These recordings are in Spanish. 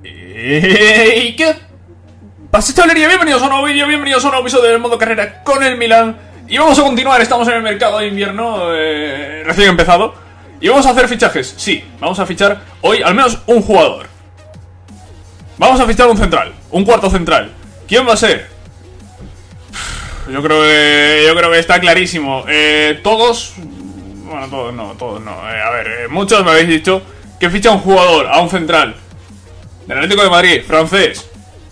¿Y qué pasa, chavalería? Bienvenidos a un nuevo vídeo, bienvenidos a un nuevo episodio del modo carrera con el Milan. Y vamos a continuar, estamos en el mercado de invierno recién empezado. Y vamos a hacer fichajes, sí, vamos a fichar hoy al menos un jugador. Vamos a fichar un central, un cuarto central. ¿Quién va a ser? Yo creo que está clarísimo. Todos... Bueno, todos no. A ver, muchos me habéis dicho que ficha un jugador a un central del Atlético de Madrid, francés,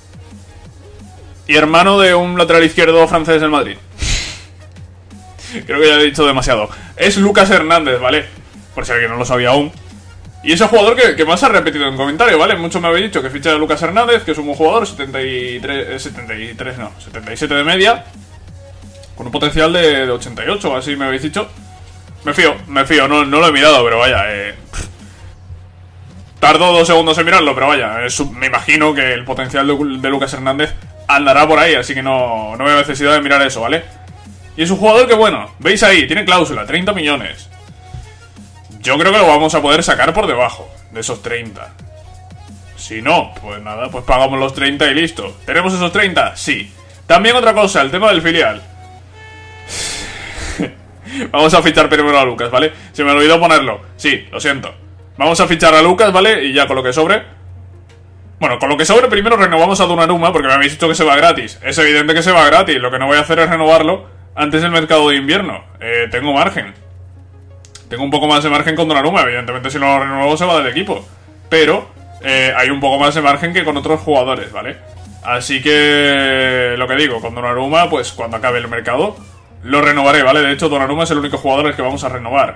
y hermano de un lateral izquierdo francés del Madrid. Creo que ya he dicho demasiado. Es Lucas Hernández, ¿vale? Por si alguien no lo sabía aún. Y ese jugador que más ha repetido en comentarios, ¿vale? Muchos me habéis dicho que ficha a Lucas Hernández, que es un buen jugador, 77 de media, con un potencial de 88, así me habéis dicho. Me fío, no lo he mirado, pero vaya, tardó 2 segundos en mirarlo, pero vaya, me imagino que el potencial de Lucas Hernández andará por ahí, así que no veo necesidad de mirar eso, ¿vale? Y es un jugador que, bueno, veis ahí, tiene cláusula, 30 millones. Yo creo que lo vamos a poder sacar por debajo de esos 30. Si no, pues nada, pues pagamos los 30 y listo. ¿Tenemos esos 30? Sí. También otra cosa, el tema del filial. Vamos a fichar primero a Lucas, ¿vale? Se me olvidó ponerlo. Sí, lo siento. Vamos a fichar a Lucas, ¿vale? Y ya con lo que sobre... Bueno, con lo que sobre primero renovamos a Donnarumma, porque me habéis dicho que se va gratis. Es evidente que se va gratis. Lo que no voy a hacer es renovarlo antes del mercado de invierno. Tengo margen. Tengo un poco más de margen con Donnarumma. Evidentemente si no lo renuevo se va del equipo. Pero hay un poco más de margen que con otros jugadores, ¿vale? Así que... Lo que digo, con Donnarumma, pues cuando acabe el mercado lo renovaré, ¿vale? De hecho, Donnarumma es el único jugador al que vamos a renovar.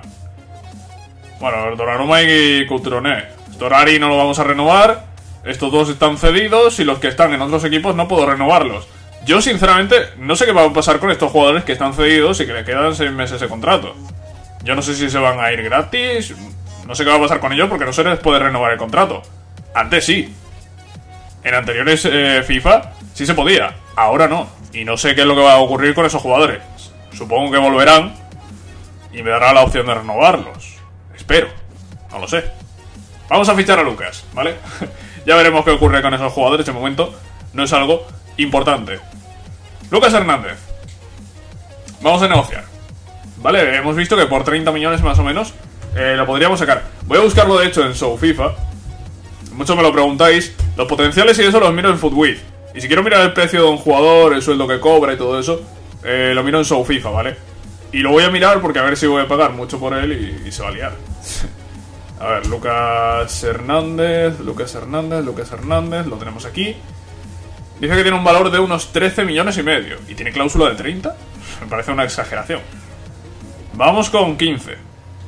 Bueno, Donnarumma y Coutronnet. Storari no lo vamos a renovar. Estos dos están cedidos y los que están en otros equipos no puedo renovarlos. Yo, sinceramente, no sé qué va a pasar con estos jugadores que están cedidos y que le quedan 6 meses de contrato. Yo no sé si se van a ir gratis. No sé qué va a pasar con ellos porque no se les puede renovar el contrato. Antes sí. En anteriores FIFA sí se podía. Ahora no. Y no sé qué es lo que va a ocurrir con esos jugadores. Supongo que volverán y me dará la opción de renovarlos. Espero. No lo sé. Vamos a fichar a Lucas, ¿vale? Ya veremos qué ocurre con esos jugadores. De momento no es algo importante. Lucas Hernández. Vamos a negociar, ¿vale? Hemos visto que por 30 millones más o menos lo podríamos sacar. Voy a buscarlo de hecho en Show FIFA. Muchos me lo preguntáis. Los potenciales y eso los miro en Footwith. Y si quiero mirar el precio de un jugador, el sueldo que cobra y todo eso, lo miro en Show FIFA, ¿vale? Y lo voy a mirar porque a ver si voy a pagar mucho por él y se va a liar. A ver, Lucas Hernández, lo tenemos aquí. Dice que tiene un valor de unos 13 millones y medio. ¿Y tiene cláusula de 30? Me parece una exageración. Vamos con 15.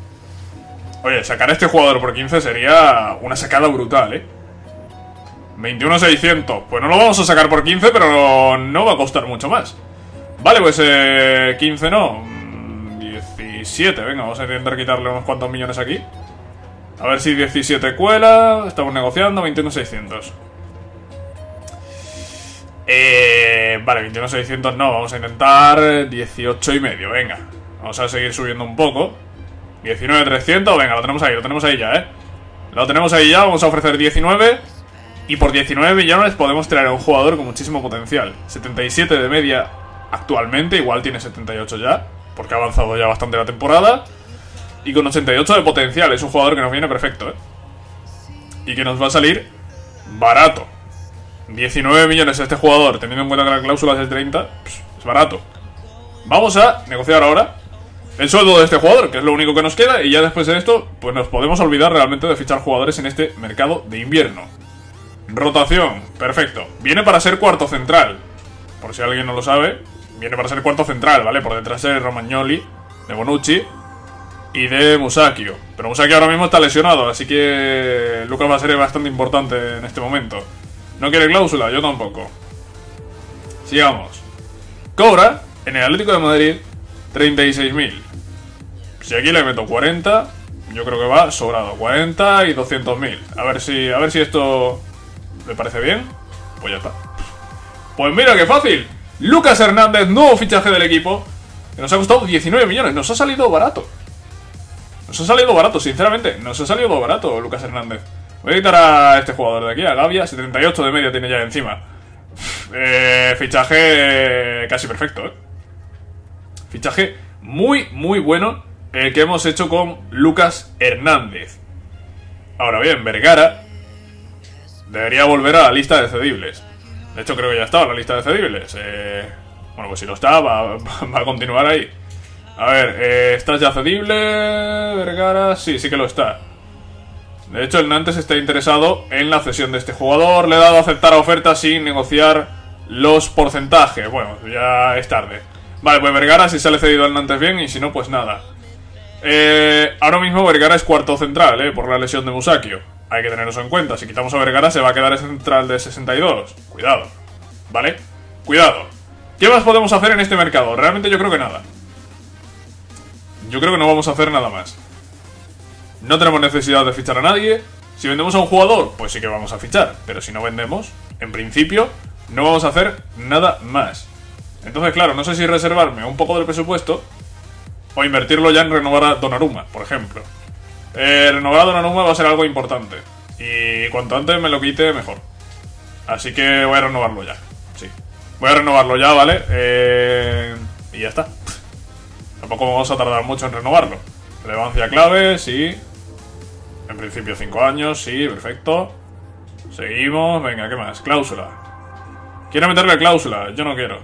Oye, sacar a este jugador por 15 sería una sacada brutal, ¿eh? 21.600. Pues no lo vamos a sacar por 15, pero no va a costar mucho más. Vale, pues 15 no. 17, venga, vamos a intentar quitarle unos cuantos millones aquí. A ver si 17 cuela. Estamos negociando, 21.600. Vale, 21.600 no, vamos a intentar 18,5, venga. Vamos a seguir subiendo un poco. 19.300, venga, lo tenemos ahí ya, Lo tenemos ahí ya, vamos a ofrecer 19. Y por 19 millones podemos traer a un jugador con muchísimo potencial. 77 de media actualmente, igual tiene 78 ya, porque ha avanzado ya bastante la temporada. Y con 88 de potencial, es un jugador que nos viene perfecto, y que nos va a salir barato. 19 millones este jugador, teniendo en cuenta que la cláusula es de 30, es barato. Vamos a negociar ahora el sueldo de este jugador, que es lo único que nos queda. Y ya después de esto, pues nos podemos olvidar realmente de fichar jugadores en este mercado de invierno. Rotación, perfecto. Viene para ser cuarto central, por si alguien no lo sabe. Viene para ser cuarto central, ¿vale? Por detrás de Romagnoli, de Bonucci y de Musacchio. Pero Musacchio ahora mismo está lesionado, así que Lucas va a ser bastante importante en este momento. ¿No quiere cláusula? Yo tampoco. Sigamos. Cobra, en el Atlético de Madrid, 36.000. Si aquí le meto 40, yo creo que va sobrado. 40 y 200.000. A ver si esto le parece bien. Pues ya está. Pues mira qué fácil. Lucas Hernández, nuevo fichaje del equipo, que nos ha costado 19 millones. Nos ha salido barato. Nos ha salido barato, sinceramente. Nos ha salido barato Lucas Hernández. Voy a quitar a este jugador de aquí, a Gavia. 78 de media tiene ya encima. Fichaje casi perfecto, Fichaje muy, muy bueno el que hemos hecho con Lucas Hernández. Ahora bien, Vergara debería volver a la lista de cedibles. De hecho, creo que ya estaba en la lista de cedibles. Bueno, pues si no está, va a continuar ahí. A ver, ¿estás ya cedible, Vergara? Sí, sí que lo está. De hecho, el Nantes está interesado en la cesión de este jugador. Le he dado a aceptar a oferta sin negociar los porcentajes. Bueno, ya es tarde. Vale, pues Vergara si sale cedido al Nantes bien, y si no, pues nada. Ahora mismo Vergara es cuarto central, por la lesión de Musakio. Hay que tener eso en cuenta. Si quitamos a Vergara se va a quedar el central de 62. Cuidado, ¿vale? Cuidado. ¿Qué más podemos hacer en este mercado? Realmente yo creo que nada. Yo creo que no vamos a hacer nada más. No tenemos necesidad de fichar a nadie. Si vendemos a un jugador, pues sí que vamos a fichar. Pero si no vendemos, en principio, no vamos a hacer nada más. Entonces, claro, no sé si reservarme un poco del presupuesto o invertirlo ya en renovar a Donnarumma, por ejemplo. Renovar a Donnarumma va a ser algo importante. Y cuanto antes me lo quite, mejor. Así que voy a renovarlo ya. Sí. Voy a renovarlo ya, ¿vale? Y ya está. Tampoco vamos a tardar mucho en renovarlo. Relevancia clave, sí. En principio 5 años, sí, perfecto. Seguimos, venga, ¿qué más? Cláusula. ¿Quiere meterle cláusula? Yo no quiero.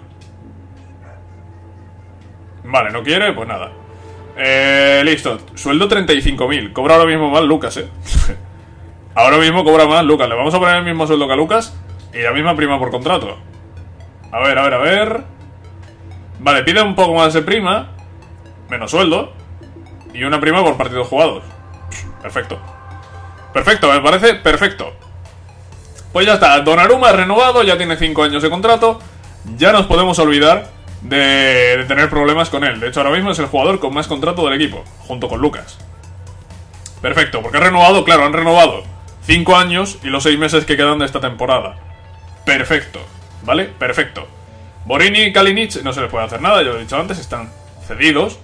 Vale, ¿no quiere? Pues nada. Listo, sueldo 35.000. Cobra ahora mismo más Lucas, Ahora mismo cobra más Lucas. Le vamos a poner el mismo sueldo que a Lucas y la misma prima por contrato. A ver, a ver, a ver. Vale, pide un poco más de prima, menos sueldo, y una prima por partidos jugados. Perfecto. Perfecto, me parece perfecto. Pues ya está, Donnarumma renovado, ya tiene 5 años de contrato. Ya nos podemos olvidar de tener problemas con él. De hecho, ahora mismo es el jugador con más contrato del equipo, junto con Lucas. Perfecto, porque ha renovado, claro, han renovado 5 años y los 6 meses que quedan de esta temporada. Perfecto, ¿vale? Perfecto. Borini y Kalinic no se les puede hacer nada, ya lo he dicho antes, están cedidos.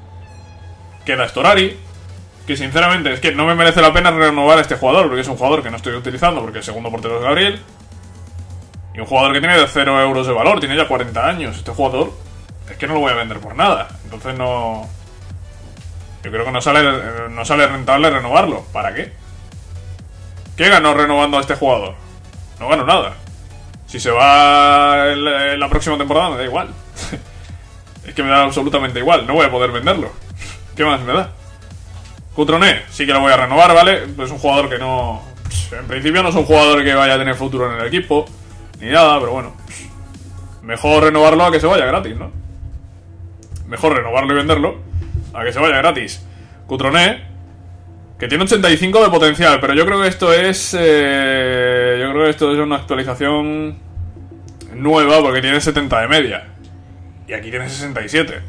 Queda Storari, que sinceramente es que no me merece la pena renovar a este jugador, porque es un jugador que no estoy utilizando, porque el segundo portero es Gabriel. Y un jugador que tiene de 0 euros de valor, tiene ya 40 años. Este jugador es que no lo voy a vender por nada. Entonces no... Yo creo que no sale rentable renovarlo. ¿Para qué? ¿Qué ganó renovando a este jugador? No gano nada. Si se va en la próxima temporada me da igual. Es que me da absolutamente igual. No voy a poder venderlo. ¿Qué más me da? Cutrone, sí que lo voy a renovar, ¿vale? Es un jugador que no... En principio no es un jugador que vaya a tener futuro en el equipo ni nada, pero bueno, mejor renovarlo a que se vaya gratis, ¿no? Mejor renovarlo y venderlo a que se vaya gratis. Cutrone, que tiene 85 de potencial, pero yo creo que esto es... yo creo que esto es una actualización nueva, porque tiene 70 de media. Y aquí tiene 67.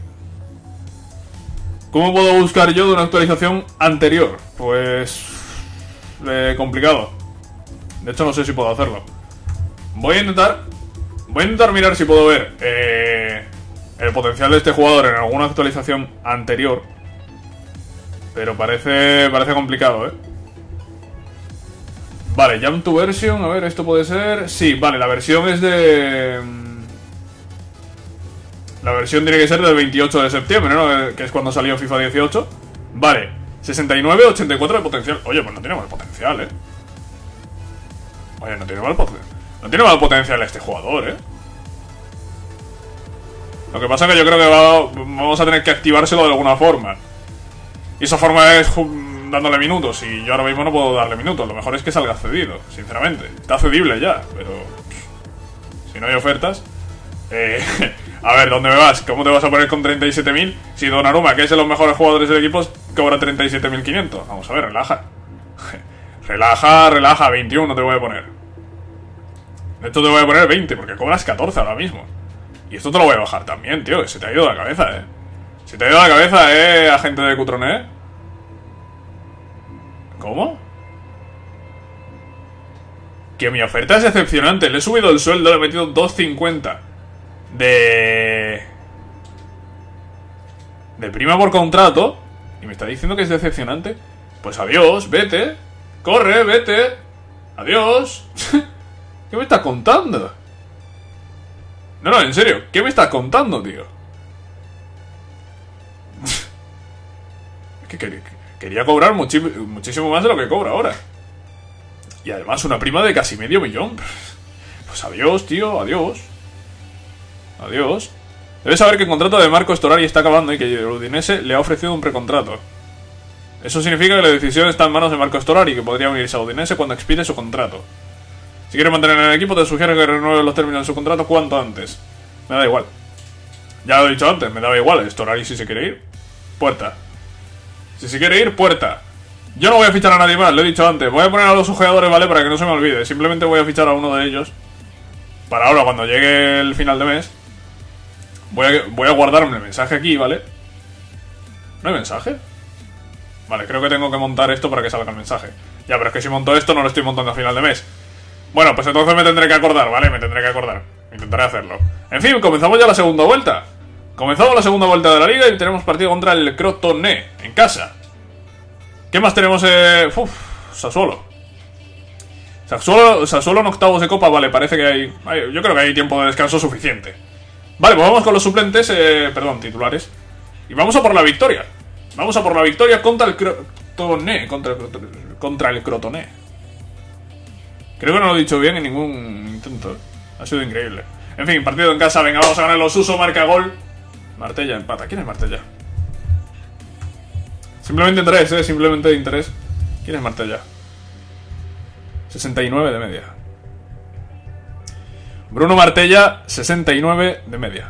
¿Cómo puedo buscar yo de una actualización anterior? Pues... complicado. De hecho no sé si puedo hacerlo. Voy a intentar mirar si puedo ver el potencial de este jugador en alguna actualización anterior. Pero parece complicado, Vale, Jump to Version, a ver, esto puede ser... Sí, vale, la versión es de... La versión tiene que ser del 28 de septiembre, ¿no? Que es cuando salió FIFA 18. Vale, 69, 84 de potencial. Oye, pues no tiene mal potencial, Oye, no tiene mal potencial. No tiene mal potencial este jugador, Lo que pasa es que yo creo que vamos a tener que activárselo de alguna forma. Y esa forma es dándole minutos. Y yo ahora mismo no puedo darle minutos. Lo mejor es que salga cedido, sinceramente. Está cedible ya, pero... Si no hay ofertas... A ver, ¿dónde me vas? ¿Cómo te vas a poner con 37.000? Si Donnarumma, que es de los mejores jugadores del equipo, cobra 37.500. Vamos a ver, relaja. Relaja, 21 te voy a poner. De hecho te voy a poner 20, porque cobras 14 ahora mismo. Y esto te lo voy a bajar también, tío. Se te ha ido la cabeza, Se te ha ido la cabeza, agente de Cutrone. ¿Cómo? Que mi oferta es decepcionante. Le he subido el sueldo, le he metido 2.50 de prima por contrato. Y me está diciendo que es decepcionante. Pues adiós, vete. Corre, vete. Adiós. ¿Qué me estás contando? No, en serio, ¿qué me estás contando, tío? Es que quería cobrar muchísimo más de lo que cobra ahora. Y además una prima de casi medio millón. Pues adiós, tío, adiós. Adiós. Debes saber que el contrato de Marco Storari está acabando y que el Udinese le ha ofrecido un precontrato. Eso significa que la decisión está en manos de Marco Storari, que podría unirse a Udinese cuando expire su contrato. Si quiere mantener en el equipo, te sugiero que renueve los términos de su contrato cuanto antes. Me da igual. Ya lo he dicho antes, me daba igual. Storari si se quiere ir, puerta. Si se quiere ir, puerta. Yo no voy a fichar a nadie más, lo he dicho antes. Voy a poner a los ojeadores, ¿vale? Para que no se me olvide. Simplemente voy a fichar a uno de ellos. Para ahora, cuando llegue el final de mes. Voy a guardarme el mensaje aquí, ¿vale? ¿No hay mensaje? Vale, creo que tengo que montar esto para que salga el mensaje. Ya, pero es que si monto esto no lo estoy montando a final de mes. Bueno, pues entonces me tendré que acordar, ¿vale? Me tendré que acordar. Intentaré hacerlo. En fin, comenzamos ya la segunda vuelta. Comenzamos la segunda vuelta de la liga y tenemos partido contra el Crotone, en casa. ¿Qué más tenemos? Sassuolo. Sassuolo en octavos de copa, vale, parece que hay... Yo creo que hay tiempo de descanso suficiente. Vale, pues vamos con los suplentes, perdón, titulares. Y vamos a por la victoria. Vamos a por la victoria contra el Crotone. Contra el Crotone. Creo que no lo he dicho bien en ningún intento. Ha sido increíble. En fin, partido en casa, venga, vamos a ganar los Suso, marca gol. Martella empata. ¿Quién es Martella? Simplemente interés, simplemente de interés. ¿Quién es Martella? 69 de media. Bruno Martella, 69 de media.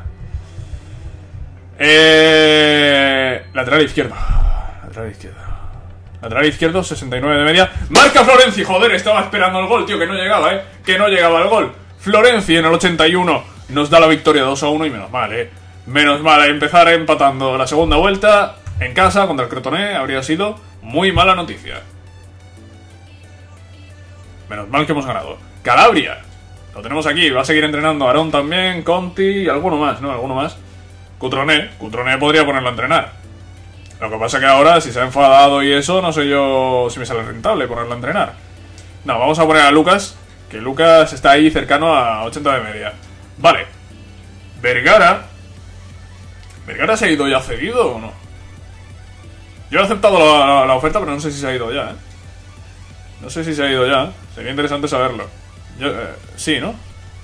Lateral izquierdo. Lateral izquierdo, 69 de media. Marca Florenzi, joder, estaba esperando el gol, tío, que no llegaba, que no llegaba el gol. Florenzi en el 81 nos da la victoria 2-1 y menos mal, menos mal, empezar empatando la segunda vuelta en casa contra el Crotone habría sido muy mala noticia. Menos mal que hemos ganado. Calabria, lo tenemos aquí, va a seguir entrenando Aarón también, Conti y alguno más, ¿no? Alguno más. Cutrone podría ponerlo a entrenar. Lo que pasa que ahora, si se ha enfadado y eso, no sé yo si me sale rentable ponerlo a entrenar. No, vamos a poner a Lucas, que Lucas está ahí cercano a 80 de media. Vale. Vergara se ha ido ya cedido o no. Yo he aceptado la oferta, pero no sé si se ha ido ya, No sé si se ha ido ya. Sería interesante saberlo. Sí, ¿no?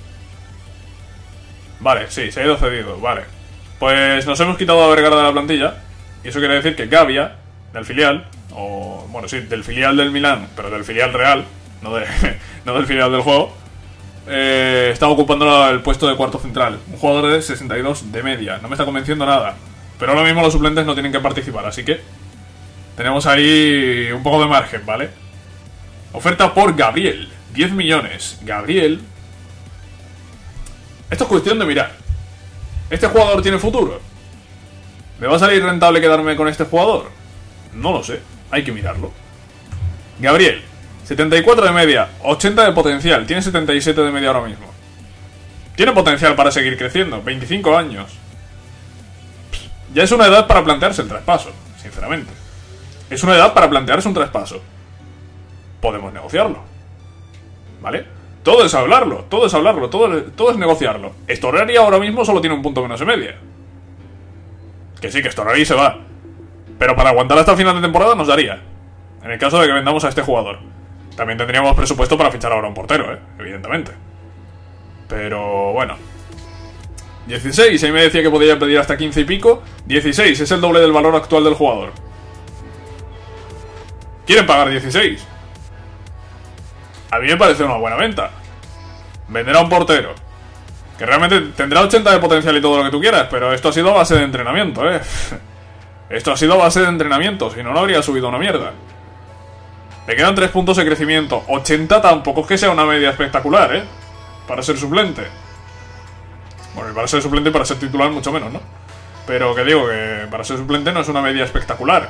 Vale, sí, se ha ido cedido, vale. Pues nos hemos quitado a Vergara de la plantilla. Y eso quiere decir que Gavia, del filial, o bueno, sí, del filial del Milán, pero del filial real, no del filial del juego, está ocupando el puesto de cuarto central. Un jugador de 62 de media. No me está convenciendo nada. Pero ahora mismo los suplentes no tienen que participar, así que tenemos ahí un poco de margen, ¿vale? Oferta por Gabriel, 10 millones. Gabriel. Esto es cuestión de mirar. ¿Este jugador tiene futuro? ¿Me va a salir rentable quedarme con este jugador? No lo sé, hay que mirarlo. Gabriel, 74 de media, 80 de potencial, tiene 77 de media ahora mismo. Tiene potencial para seguir creciendo, 25 años. Ya es una edad para plantearse el traspaso, sinceramente. Es una edad para plantearse un traspaso. Podemos negociarlo, ¿vale? Todo es hablarlo, todo es negociarlo. Storari ahora mismo solo tiene un punto menos de media. Que sí, que Storari se va. Pero para aguantar hasta el final de temporada nos daría. En el caso de que vendamos a este jugador. También tendríamos presupuesto para fichar ahora un portero, evidentemente. Pero bueno. 16, ahí me decía que podía pedir hasta 15 y pico. 16, es el doble del valor actual del jugador. ¿Quieren pagar 16? A mí me parece una buena venta. Vender a un portero que realmente tendrá 80 de potencial y todo lo que tú quieras, pero esto ha sido a base de entrenamiento, Esto ha sido a base de entrenamiento, si no, no habría subido una mierda. Le quedan 3 puntos de crecimiento. 80 tampoco es que sea una media espectacular, para ser suplente. Bueno, y para ser suplente y para ser titular mucho menos, ¿no? Pero que digo que para ser suplente no es una media espectacular.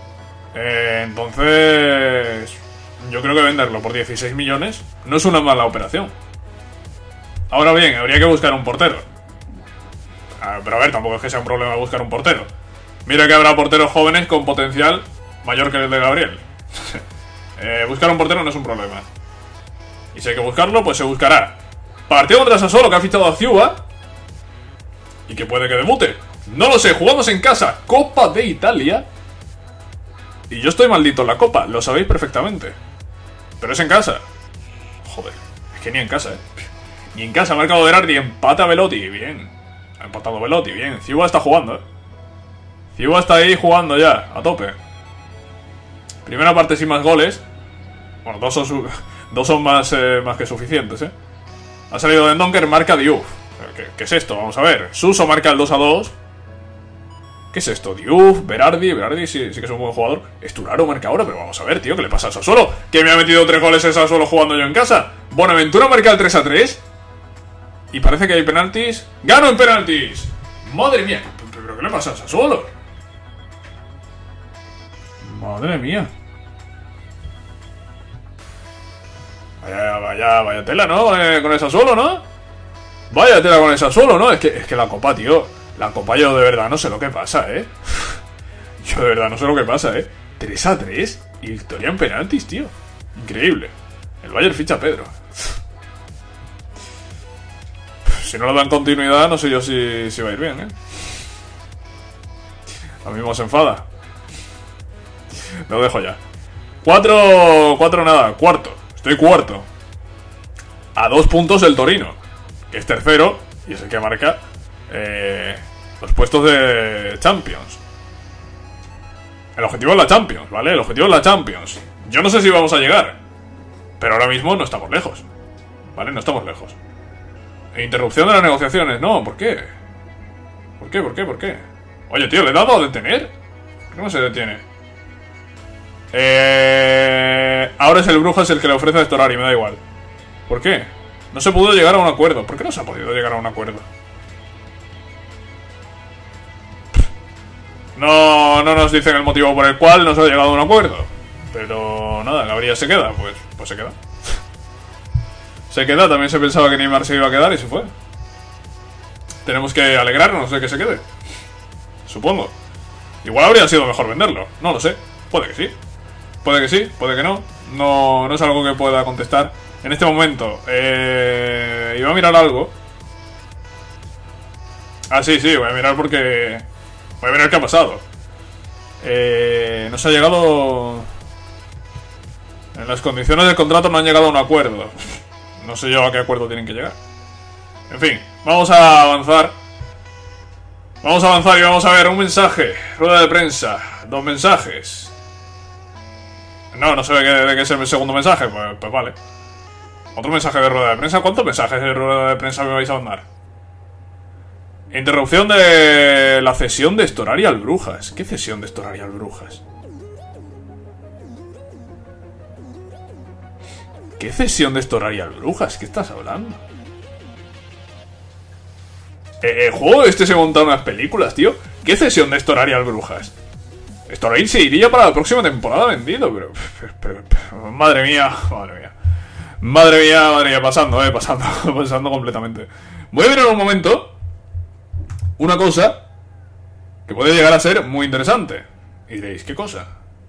Entonces yo creo que venderlo por 16 millones no es una mala operación. Ahora bien, habría que buscar un portero. Pero a ver, tampoco es que sea un problema buscar un portero. Mira que habrá porteros jóvenes con potencial mayor que el de Gabriel. Buscar un portero no es un problema. Y si hay que buscarlo, pues se buscará. Partido contra Sassuolo, que ha fichado a Ciuba. Y que puede que debute. No lo sé, jugamos en casa. Copa de Italia. Y yo estoy maldito en la Copa, lo sabéis perfectamente. Pero es en casa. Joder, es que ni en casa, Ni en casa ha marcado Berardi, empata Velotti. Bien, ha empatado Velotti, bien. Ciuba está jugando, Ciuba está ahí jugando ya, a tope. Primera parte sin más goles. Bueno, dos son más que suficientes, Ha salido de Donker, marca Diouf. ¿Qué es esto? Vamos a ver. Suso marca el 2-2. ¿Qué es esto? Diouf, Berardi sí que es un buen jugador. Esturaro marca ahora, pero vamos a ver, tío, ¿qué le pasa a Sassuolo? Que me ha metido 3 goles en Sassuolo jugando yo en casa. Bonaventura marca el 3-3. Y parece que hay penaltis. ¡Gano en penaltis! ¡Madre mía! ¿Pero qué le pasa a Sassuolo? Madre mía. Vaya tela, ¿no? Con el Sassuolo, ¿no? Vaya tela con el Sassuolo, ¿no? Es que la Copa, tío. La Copa yo de verdad no sé lo que pasa, Yo de verdad no sé lo que pasa, 3-3 y victoria en penaltis, tío. Increíble. El Bayern ficha a Pedro. Si no le dan continuidad, no sé yo si va a ir bien, A mí mismo se enfada. Lo dejo ya. 4 nada, cuarto. Estoy cuarto. A 2 puntos el Torino, que es tercero y es el que marca los puestos de Champions. El objetivo es la Champions, ¿vale? El objetivo es la Champions. Yo no sé si vamos a llegar, pero ahora mismo no estamos lejos, ¿vale? No estamos lejos. Interrupción de las negociaciones, no, ¿por qué? ¿Por qué? Oye, tío, ¿le he dado a detener? ¿Por qué no se detiene? Ahora es el Brujas el que le ofrece este horario, me da igual. ¿Por qué? No se pudo llegar a un acuerdo. ¿Por qué no se ha podido llegar a un acuerdo? No nos dicen el motivo por el cual no se ha llegado a un acuerdo. Pero nada, Gabriel se queda, pues se queda. Se queda, también se pensaba que Neymar se iba a quedar y se fue. Tenemos que alegrarnos de que se quede. Supongo. Igual habría sido mejor venderlo, no lo sé. Puede que sí, puede que no. No es algo que pueda contestar en este momento. Iba a mirar algo. Ah, sí, voy a mirar porque... Voy a mirar qué ha pasado. No se ha llegado... En las condiciones del contrato no han llegado a un acuerdo. No sé yo a qué acuerdo tienen que llegar. En fin, vamos a avanzar. Vamos a avanzar y vamos a ver un mensaje. Rueda de prensa. 2 mensajes. No sé de qué es el segundo mensaje. Pues vale. Otro mensaje de rueda de prensa. ¿Cuántos mensajes de rueda de prensa me vais a mandar? Interrupción de la cesión de Storari al Brujas. ¿Qué cesión de Storari al Brujas? ¿Qué cesión de Storari al Brujas? ¿Qué estás hablando? El juego este se monta unas películas, tío. ¿Qué cesión de Storari al Brujas? Storari se iría para la próxima temporada vendido, pero madre mía, pasando completamente. Voy a ver en un momento una cosa que puede llegar a ser muy interesante. Y diréis, ¿qué cosa?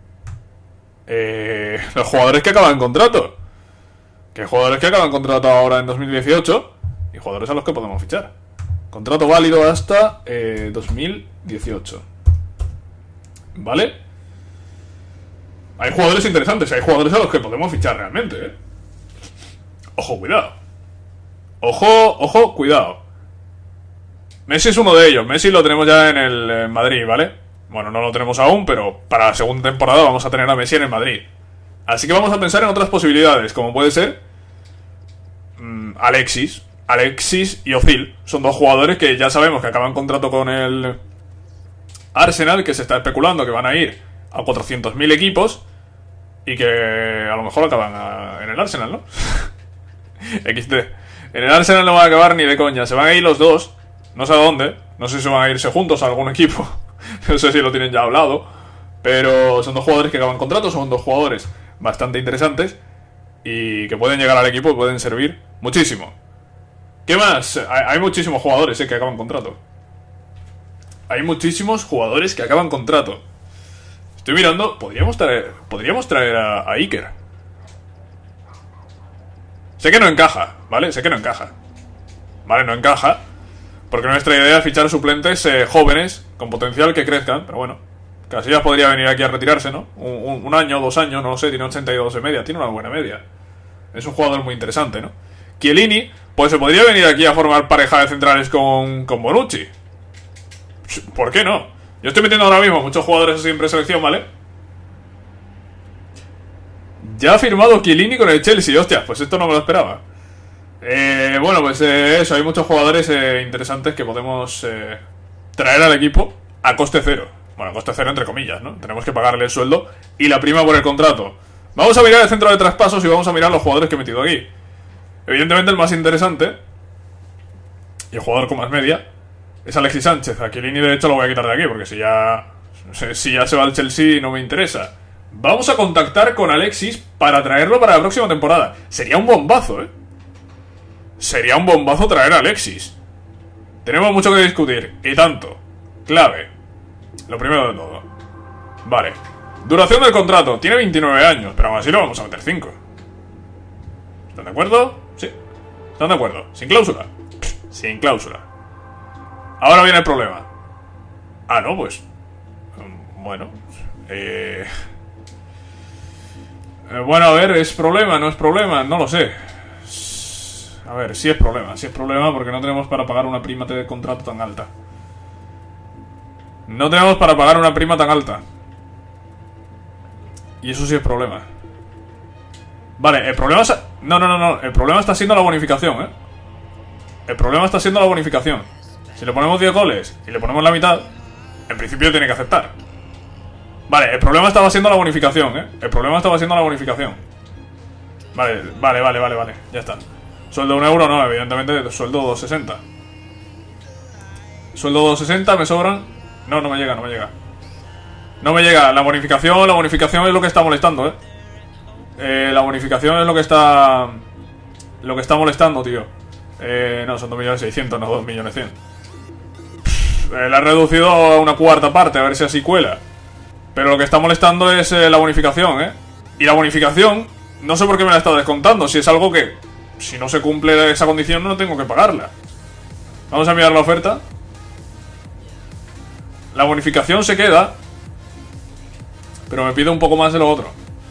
Los jugadores que acaban contrato. ¿Qué jugadores que acaban contrato ahora en 2018? Y jugadores a los que podemos fichar. Contrato válido hasta 2018. ¿Vale? Hay jugadores interesantes, hay jugadores a los que podemos fichar realmente, Ojo, cuidado. Ojo, cuidado. Messi es uno de ellos. Messi lo tenemos ya en el Madrid, ¿vale? Bueno, no lo tenemos aún, pero para la segunda temporada vamos a tener a Messi en el Madrid. Así que vamos a pensar en otras posibilidades, como puede ser Alexis y Ozil. Son 2 jugadores que ya sabemos que acaban contrato con el Arsenal, que se está especulando que van a ir a 400.000 equipos y que a lo mejor acaban en el Arsenal, ¿no? XD. En el Arsenal no van a acabar ni de coña. Se van a ir los 2. No sé a dónde. No sé si van a irse juntos a algún equipo. No sé si lo tienen ya hablado. Pero son 2 jugadores que acaban contrato. Son 2 jugadores bastante interesantes y que pueden llegar al equipo y pueden servir muchísimo. ¿Qué más? Hay muchísimos jugadores que acaban contrato. Hay muchísimos jugadores que acaban contrato. Estoy mirando. Podríamos traer a Iker. Sé que no encaja, ¿vale? Sé que no encaja. Vale, no encaja. Porque nuestra idea es fichar suplentes jóvenes, con potencial que crezcan. Pero bueno, Casillas podría venir aquí a retirarse, ¿no? Un año, 2 años, no lo sé, tiene 82 de media. Tiene una buena media. Es un jugador muy interesante, ¿no? Chiellini, pues se podría venir aquí a formar pareja de centrales con Bonucci. ¿Por qué no? Yo estoy metiendo ahora mismo muchos jugadores así en preselección, ¿vale? Ya ha firmado Chiellini con el Chelsea, hostia, pues esto no me lo esperaba. Bueno, pues eso, hay muchos jugadores interesantes que podemos traer al equipo a coste cero. Bueno, a coste cero entre comillas, ¿no? Tenemos que pagarle el sueldo y la prima por el contrato. Vamos a mirar el centro de traspasos y vamos a mirar los jugadores que he metido aquí. Evidentemente el más interesante y el jugador con más media es Alexis Sánchez. A Chiellini de hecho lo voy a quitar de aquí porque si ya se va al Chelsea no me interesa. Vamos a contactar con Alexis para traerlo para la próxima temporada. Sería un bombazo, Sería un bombazo traer a Alexis. Tenemos mucho que discutir. Y tanto. Clave. Lo primero de todo. Vale. Duración del contrato. Tiene 29 años, pero aún así lo vamos a meter 5. ¿Están de acuerdo? Sí. ¿Están de acuerdo? Sin cláusula. Sin cláusula. Ahora viene el problema. Ah, no, pues... Bueno. Bueno, a ver, ¿es problema? ¿No es problema? No lo sé. A ver, sí es problema porque no tenemos para pagar una prima de contrato tan alta. No tenemos para pagar una prima tan alta. Y eso sí es problema. Vale, el problema es... No. El problema está siendo la bonificación, El problema está siendo la bonificación. Si le ponemos 10 goles y le ponemos la mitad, en principio tiene que aceptar. Vale, el problema estaba siendo la bonificación, El problema estaba siendo la bonificación. Vale. Ya está. Sueldo 1 euro, no, evidentemente sueldo 2,60. Sueldo 2,60, me sobran. No me llega. No me llega, la bonificación es lo que está molestando, la bonificación es lo que está molestando, tío. No, son 2.600.000, no 2.100.000. La he reducido a una cuarta parte, a ver si así cuela. Pero lo que está molestando es la bonificación, Y la bonificación, no sé por qué me la está descontando. Si es algo que, si no se cumple esa condición, no tengo que pagarla. Vamos a mirar la oferta. La bonificación se queda, pero me pide un poco más de lo otro.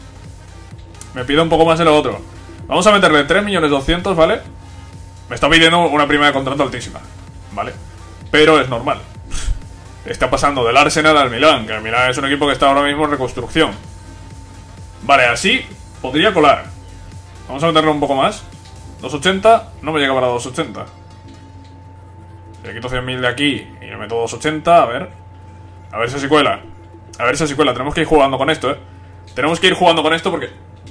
Vamos a meterle 3.200.000, ¿vale? Me está pidiendo una prima de contrato altísima, ¿vale? Pero es normal. Está pasando del Arsenal al Milán, que el Milán es un equipo que está ahora mismo en reconstrucción. Vale, así podría colar. Vamos a meterle un poco más. 2,80, no me llega para 2,80. Le quito 100.000 de aquí y le meto 2,80, a ver si así cuela. Tenemos que ir jugando con esto, Tenemos que ir jugando con esto porque...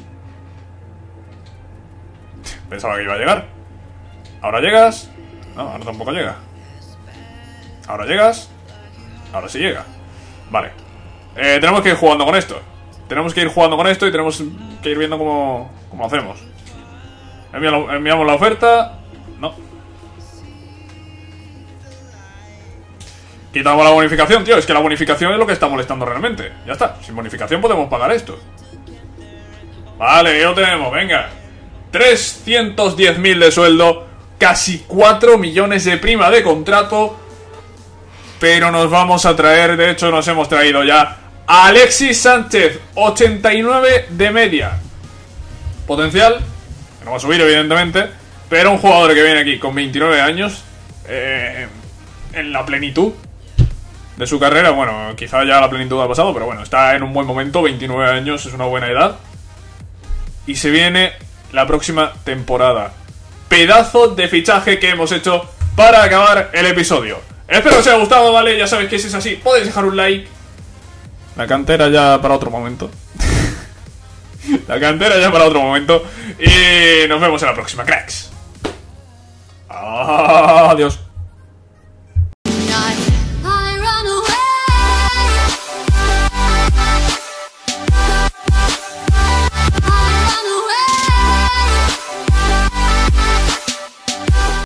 Pensaba que iba a llegar. Ahora llegas. No, ahora tampoco llega. Ahora llegas. Ahora sí llega. Vale. Tenemos que ir jugando con esto. Y tenemos que ir viendo cómo hacemos. Enviamos la oferta. No. Quitamos la bonificación, tío. Es que la bonificación es lo que está molestando realmente. Ya está. Sin bonificación podemos pagar esto. Vale, ya lo tenemos. Venga. 310.000 de sueldo. Casi 4 millones de prima de contrato. Pero nos vamos a traer, de hecho nos hemos traído ya a Alexis Sánchez, 89 de media. Potencial, que no va a subir evidentemente, pero un jugador que viene aquí con 29 años, en la plenitud de su carrera. Bueno, quizá ya la plenitud ha pasado, pero bueno, está en un buen momento, 29 años, es una buena edad. Y se viene la próxima temporada. Pedazo de fichaje que hemos hecho para acabar el episodio. Espero que os haya gustado, ¿vale? Ya sabéis que si es así, podéis dejar un like. La cantera ya para otro momento. Y nos vemos en la próxima, cracks. Adiós.